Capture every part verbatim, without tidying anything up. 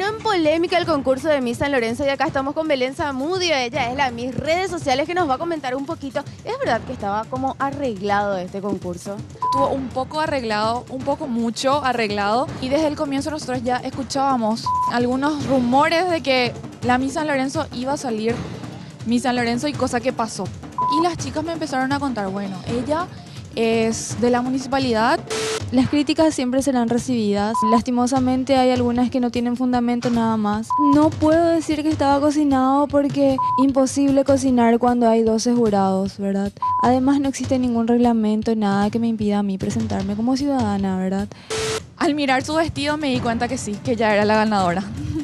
terminó en polémica el concurso de Miss San Lorenzo y acá estamos con Belén Zamudio. Ella es la Miss Redes Sociales que nos va a comentar un poquito. ¿Es verdad que estaba como arreglado este concurso? Estuvo un poco arreglado, un poco mucho arreglado. Y desde el comienzo nosotros ya escuchábamos algunos rumores de que la Miss San Lorenzo iba a salir Miss San Lorenzo y cosa que pasó. Y las chicas me empezaron a contar, bueno, ella es de la municipalidad. Las críticas siempre serán recibidas. Lastimosamente hay algunas que no tienen fundamento nada más. No puedo decir que estaba cocinado porque imposible cocinar cuando hay doce jurados, ¿verdad? Además no existe ningún reglamento, nada que me impida a mí presentarme como ciudadana, ¿verdad? Al mirar su vestido me di cuenta que sí, que ya era la ganadora.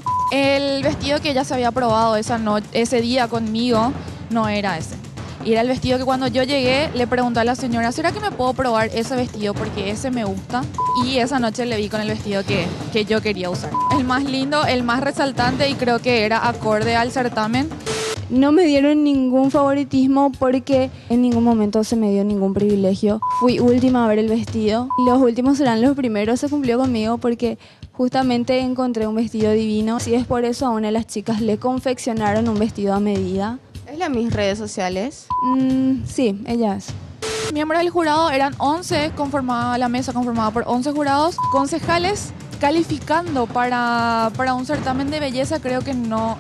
El vestido que ella se había probado esa noche, ese día conmigo no era ese. Y era el vestido que cuando yo llegué le pregunté a la señora, ¿será que me puedo probar ese vestido? Porque ese me gusta. Y esa noche le vi con el vestido que, que yo quería usar. El más lindo, el más resaltante y creo que era acorde al certamen. No me dieron ningún favoritismo porque en ningún momento se me dio ningún privilegio. Fui última a ver el vestido. Los últimos serán los primeros, se cumplió conmigo porque justamente encontré un vestido divino. Si es por eso a una de las chicas le confeccionaron un vestido a medida. ¿Es la Miss Redes Sociales? Mm, sí, ella es. Miembros del jurado eran once, conformada la mesa conformada por once jurados. Concejales calificando para, para un certamen de belleza creo que no,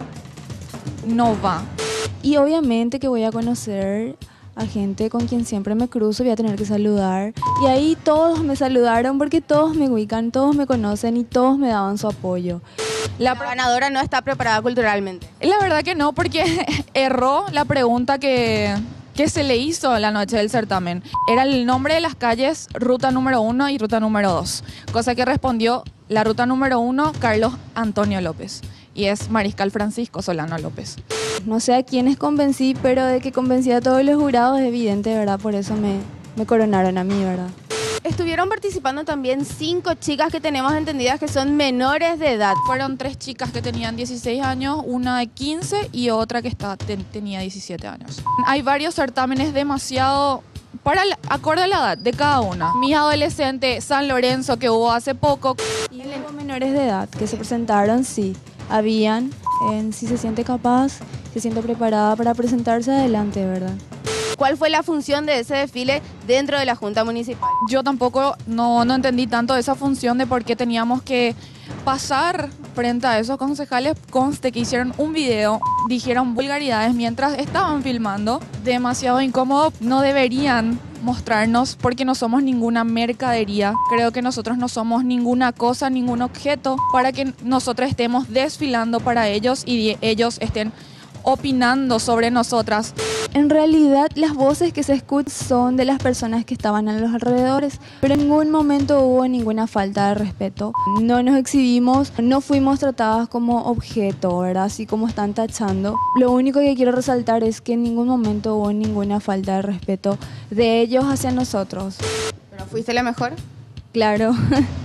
no va. Y obviamente que voy a conocer a gente con quien siempre me cruzo, voy a tener que saludar. Y ahí todos me saludaron porque todos me ubican, todos me conocen y todos me daban su apoyo. La ganadora no está preparada culturalmente. La verdad que no, porque erró la pregunta que, que se le hizo la noche del certamen. Era el nombre de las calles, ruta número uno y ruta número dos. Cosa que respondió la ruta número uno, Carlos Antonio López. Y es Mariscal Francisco Solano López. No sé a quiénes convencí, pero de que convencí a todos los jurados es evidente, ¿verdad? Por eso me, me coronaron a mí, ¿verdad? Estuvieron participando también cinco chicas que tenemos entendidas que son menores de edad. Fueron tres chicas que tenían dieciséis años, una de quince y otra que estaba, ten, tenía diecisiete años. Hay varios certámenes demasiado para el, acorde a la edad de cada una. Mis adolescentes, San Lorenzo que hubo hace poco. Y los menores de edad que se presentaron, sí, habían, en, si se siente capaz, se siente preparada para presentarse adelante, ¿verdad? ¿Cuál fue la función de ese desfile dentro de la Junta Municipal? Yo tampoco no, no entendí tanto esa función de por qué teníamos que pasar frente a esos concejales. Conste que hicieron un video, dijeron vulgaridades mientras estaban filmando. Demasiado incómodo, no deberían mostrarnos porque no somos ninguna mercadería. Creo que nosotros no somos ninguna cosa, ningún objeto para que nosotros estemos desfilando para ellos y ellos estén opinando sobre nosotras. En realidad las voces que se escuchan son de las personas que estaban a los alrededores, pero en ningún momento hubo ninguna falta de respeto. No nos exhibimos, no fuimos tratadas como objeto, ¿verdad? Así como están tachando. Lo único que quiero resaltar es que en ningún momento hubo ninguna falta de respeto de ellos hacia nosotros. ¿Pero fuiste la mejor? Claro.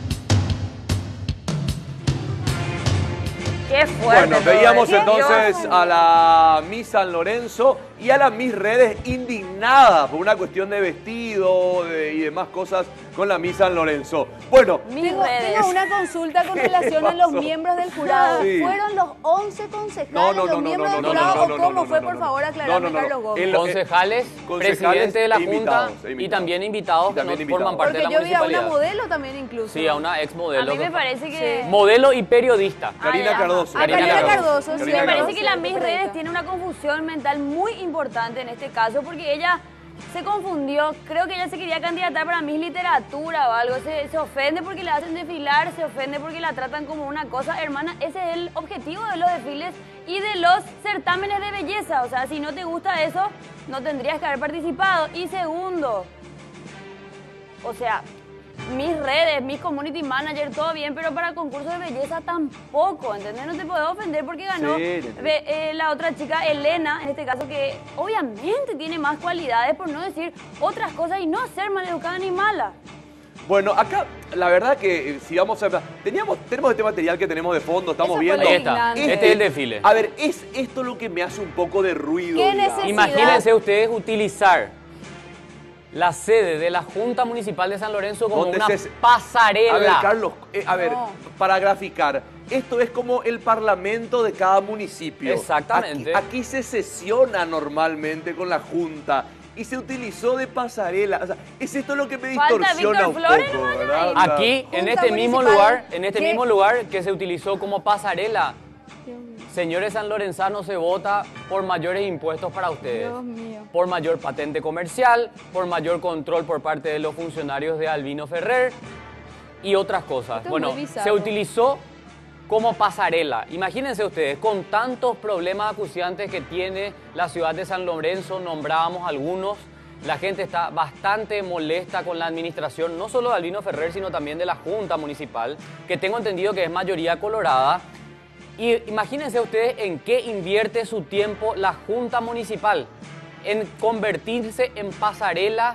Qué fuerte. Bueno, veíamos entonces a la Miss San Lorenzo y a la Miss Redes indignada por una cuestión de vestido de, y demás cosas con la Miss San Lorenzo. Bueno, tengo, tengo una consulta con relación a los miembros del jurado. Sí. ¿Fueron los once concejales no, no, no, los miembros no, no, del jurado no, no, no, o cómo no, no, fue? no, Por no, favor, aclarame, no, no, no, Carlos Gómez. El, concejales, concejales, presidente de la Junta invitados, invitados. y también invitados que también no invitados. forman parte Porque de la yo vi a municipalidad. una modelo también incluso. Sí, a una ex modelo. A mí me parece que... Sí. Modelo y periodista. Karina ah, Cardoso. Ah, Karina, Karina Cardoso. Cardoso. Sí, Karina me parece Cardoso. que la Miss Redes tiene una confusión mental muy importante en este caso porque ella se confundió. Creo que ella se quería candidatar para Miss Literatura o algo. Se, se ofende porque la hacen desfilar, se ofende porque la tratan como una cosa. Hermana, ese es el objetivo de los desfiles y de los certámenes de belleza. O sea, si no te gusta eso, no tendrías que haber participado. Y segundo, o sea, mis redes, mis community manager, todo bien, pero para concursos de belleza tampoco, ¿entendés? No te puedo ofender porque ganó Sí, ve, eh, la otra chica, Elena, en este caso, que obviamente tiene más cualidades, por no decir otras cosas y no ser maleducada ni mala. Bueno, acá la verdad que eh, si vamos a... Teníamos, tenemos este material que tenemos de fondo, estamos Eso viendo. fue Ahí está, indignante. este es el desfile. A ver, es esto lo que me hace un poco de ruido. ¿Qué digamos. necesidad? Imagínense ustedes utilizar la sede de la Junta Municipal de San Lorenzo como ¿Dónde una se- pasarela. A ver, Carlos, eh, a ver, No. para graficar, esto es como el parlamento de cada municipio. Exactamente. Aquí, aquí se sesiona normalmente con la Junta y se utilizó de pasarela. O sea, es esto lo que me Falta distorsiona Víctor un Flores poco, nomás, ¿verdad? ¿no? Aquí, en Junta este mismo municipal, lugar, en este ¿qué? mismo lugar que se utilizó como pasarela, señores sanlorenzanos, se vota por mayores impuestos para ustedes. Dios mío. Por mayor patente comercial, por mayor control por parte de los funcionarios de Albino Ferrer y otras cosas. Esto es Bueno, muy bizarro. se utilizó como pasarela. Imagínense ustedes, con tantos problemas acuciantes que tiene la ciudad de San Lorenzo, nombrábamos algunos, la gente está bastante molesta con la administración, no solo de Albino Ferrer, sino también de la Junta Municipal, que tengo entendido que es mayoría colorada. Y imagínense ustedes en qué invierte su tiempo la Junta Municipal, en convertirse en pasarela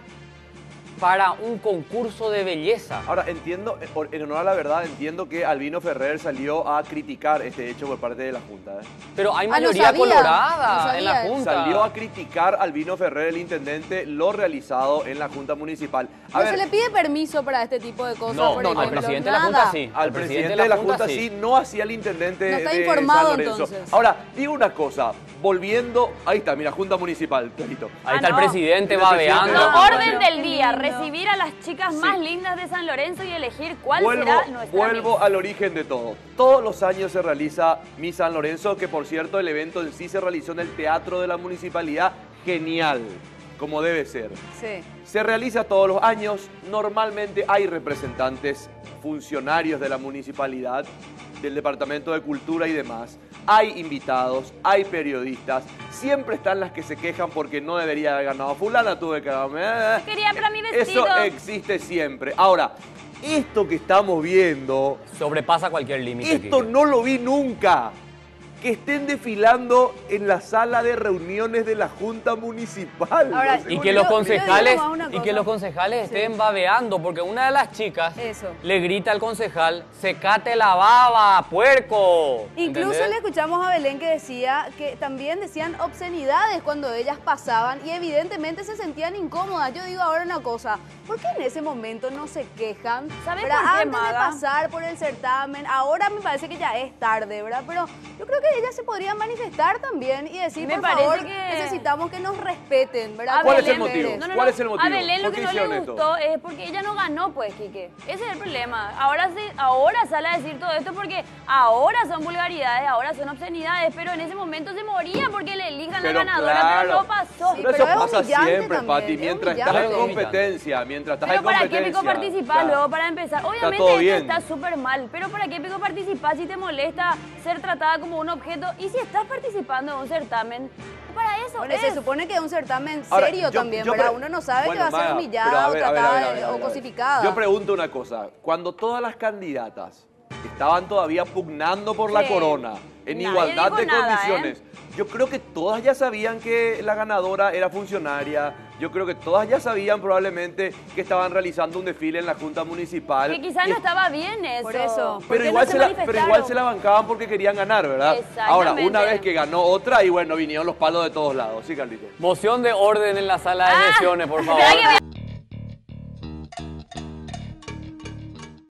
para un concurso de belleza. Ahora, entiendo, eh, por- en honor a la verdad, entiendo que Albino Ferrer salió a criticar este hecho por parte de la Junta. ¿eh? Pero hay Ah, no mayoría sabía, colorada no en la sabía. Junta. Salió a criticar a Albino Ferrer, el intendente, lo realizado en la Junta Municipal. A No ver, se le pide permiso para este tipo de cosas, No, por no, no, al ejemplo. presidente de la Nada. Junta sí. al presidente de la Junta sí, no hacía el intendente No está de informado, San Lorenzo. entonces. Ahora, digo una cosa, volviendo, ahí está, mira, Junta Municipal, clarito. Ahí Ah, está no. el presidente El babeando. presidente No, Ah, orden bueno. del Qué día, lindo. recibir a las chicas más lindas de San Lorenzo y elegir cuál Vuelvo, será nuestra vuelvo Miss. al origen de todo. Todos los años se realiza Miss San Lorenzo, que por cierto el evento en sí se realizó en el Teatro de la Municipalidad. Genial, como debe ser. Sí. Se realiza todos los años, normalmente hay representantes, funcionarios de la municipalidad, del Departamento de Cultura y demás. Hay invitados, hay periodistas, siempre están las que se quejan porque no debería haber ganado fulana, tuve que ganarme. Quería para mi vestido. Eso existe siempre. Ahora, esto que estamos viendo, Sobrepasa cualquier límite. esto Quique. no lo vi nunca. Que estén desfilando en la sala de reuniones de la Junta Municipal. Ahora, No sé Y por que qué. los Yo- yo digo concejales, más una y que cosa. los concejales Sí. estén babeando, porque una de las chicas Eso. le grita al concejal, secate la baba, puerco. Incluso ¿Entendés? le escuchamos a Belén que decía que también decían obscenidades cuando ellas pasaban y evidentemente se sentían incómodas. Yo digo ahora una cosa, ¿por qué en ese momento no se quejan? ¿Sabes ¿Verdad? por qué, Antes de Maga? pasar por el certamen, ahora me parece que ya es tarde, ¿verdad? Pero yo creo que ellas se podrían manifestar también y decir, Me por parece favor, que- necesitamos que nos respeten, ¿verdad? A ¿Cuál es el Belén motivo? Pérez. No, no, ¿Cuál no. es el motivo? A Belén lo ¿Por que qué no le hicieron esto? gustó es porque ella no ganó, pues, Quique. Ese es el problema. Ahora, sí, ahora sale a decir todo esto porque ahora son vulgaridades, ahora son obscenidades, pero en ese momento se moría porque le elijan Pero la ganadora, claro. pero no pasó. Sí, Pero pero eso es pasa humillante siempre, también, Pati. es Mientras estás humillante. en competencia, mientras estás Pero en ¿para qué competencia. pico participás está. luego para empezar? todo Obviamente esto bien. está súper mal, pero ¿para qué pico participás si te molesta ser tratada como un objeto? Y si estás participando en un certamen, para eso Bueno, es. se supone que es un certamen Ahora, serio yo- también, yo ¿verdad? pre- Uno no sabe Bueno, que va a ser Maga, humillada pero a o ver, a ver, a tratada ver, a ver, a o ver. cosificada. Yo pregunto una cosa. Cuando todas las candidatas estaban todavía pugnando por la Sí. corona, en Nadie igualdad dijo de nada, condiciones, yo creo que todas ya sabían que la ganadora era funcionaria. Yo creo que todas ya sabían probablemente que estaban realizando un desfile en la Junta Municipal. Que quizás Y- no estaba bien eso. Por eso. ¿Por Pero qué igual, no se la, pero manifestaron? igual se la bancaban porque querían ganar, ¿verdad? Ahora, Exactamente. una vez que ganó otra, y bueno, vinieron los palos de todos lados. Sí, Carlito. Moción de orden en la sala de Ah, sesiones, por favor. espera que voy a